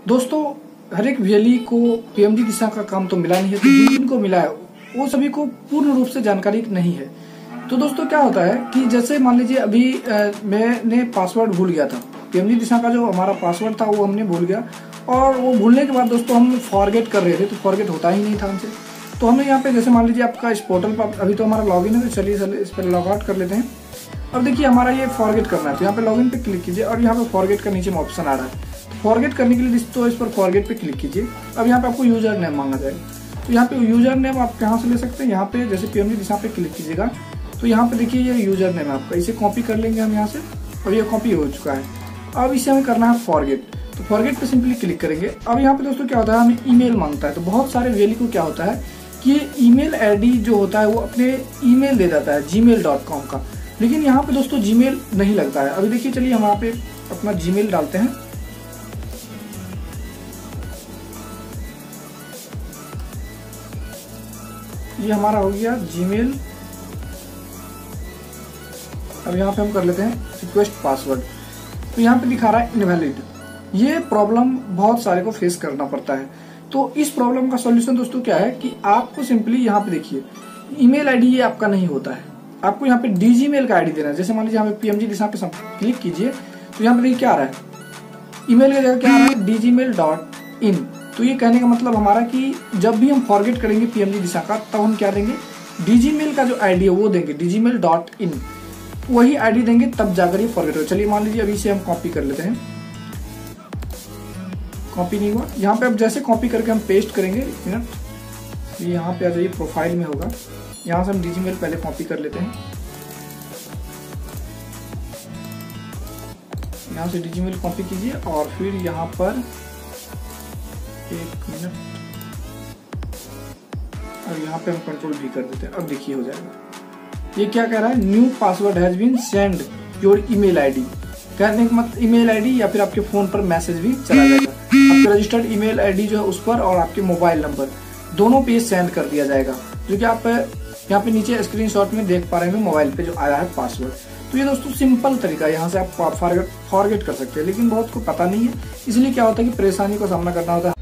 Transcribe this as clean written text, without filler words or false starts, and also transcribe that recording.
दोस्तों हर एक वीएलई को पीएमजी दिशा का काम तो मिला नहीं है, तो जिनको मिला है वो सभी को पूर्ण रूप से जानकारी नहीं है। तो दोस्तों क्या होता है कि जैसे मान लीजिए अभी मैंने पासवर्ड भूल गया था, पीएमजी दिशा का जो हमारा पासवर्ड था वो हमने भूल गया, और वो भूलने के बाद दोस्तों हम फॉरगेट कर रहे थे, तो फॉरगेट होता ही नहीं था हमसे। तो हमने यहाँ पे जैसे मान लीजिए आपका इस पोर्टल पर अभी तो हमारा लॉगिन है, तो चलिए इस पर लॉग आउट कर लेते हैं। अब देखिए हमारा ये फॉरगेट करना है, तो यहाँ पे लॉगिन पे क्लिक कीजिए और यहाँ पे फॉरगेट का नीचे में ऑप्शन आ रहा है। फॉरगेट करने के लिए दोस्तों इस पर फॉरगेट पे क्लिक कीजिए। अब यहाँ पे आपको यूजर नेम मांगा जाएगा, तो यहाँ पे यूजर नेम आप कहाँ से ले सकते हैं, यहाँ पे जैसे पीएमजी दिशा पे क्लिक कीजिएगा तो यहाँ पे देखिए ये यूजर नेम है आपका, इसे कॉपी कर लेंगे हम यहाँ से, और ये कॉपी हो चुका है। अब इसे हमें करना है फॉरगेट, तो फॉरगेट पे सिंपली क्लिक करेंगे। अब यहाँ पे दोस्तों क्या होता है, हमें ईमेल मांगता है। तो बहुत सारे वीएलई को क्या होता है कि ईमेल आईडी जो होता है वो अपने ईमेल दे देता है gmail.com का, लेकिन यहाँ पे दोस्तों जीमेल नहीं लगता है। अभी देखिए चलिए हम यहाँ पे अपना जीमेल डालते हैं। ये हमारा हो गया जीमेल। अब यहाँ पे हम कर लेते हैं रिक्वेस्ट पासवर्ड, तो यहाँ पे दिखा रहा है इनवैलिड। ये प्रॉब्लम बहुत सारे को फेस करना पड़ता है। तो इस प्रॉब्लम का सॉल्यूशन दोस्तों क्या है कि आपको सिंपली यहाँ पे देखिए ईमेल आईडी ये आपका नहीं होता है, आपको यहाँ पे डीजीमेल का आईडी देना है। जैसे मान लीजिए यहाँ पे पीएमजी दिशा पे क्लिक कीजिए, तो यहाँ पे देखिए क्या आ रहा है, ईमेल की जगह क्या आ रहा है dgmail.in। तो ये कहने का मतलब हमारा कि जब भी हम फॉरगेट करेंगे पीएमजी दिशा का, तब हम क्या देंगे, डीजीमेल का जो आईडी है वो देंगे, dgmail.in वही आईडी देंगे, तब जाकर ये फॉरगेट हो। चलिए मान लीजिए अभी से हम कॉपी कर लेते हैं, कॉपी नहीं हुआ। यहाँ पे अब जैसे कॉपी करके हम पेस्ट करेंगे, एक मिनट, ये यहाँ पे आ जाइए, प्रोफाइल में होगा, यहाँ से हम डीजीमेल पहले कॉपी कर लेते हैं। यहाँ से डीजीमेल कॉपी कीजिए और फिर यहाँ पर एक मिनट, और यहाँ पे हम कंट्रोल भी कर देते हैं। अब देखिए हो जाएगा। ये क्या कह रहा है, new password has been send your email ID. कहने का मतलब ईमेल आईडी या फिर आपके फोन पर मैसेज भी चला जाएगा, आपके रजिस्टर्ड ईमेल आईडी जो है उस पर, और आपके मोबाइल नंबर दोनों पे सेंड कर दिया जाएगा, जो कि आप यहाँ पे नीचे स्क्रीनशॉट में देख पा रहे हैं मोबाइल पे जो आया है पासवर्ड। तो ये दोस्तों सिंपल तरीका है, यहाँ से आप फॉरगेट कर सकते हैं, लेकिन बहुत को पता नहीं है, इसलिए क्या होता है कि परेशानी का सामना करना होता है।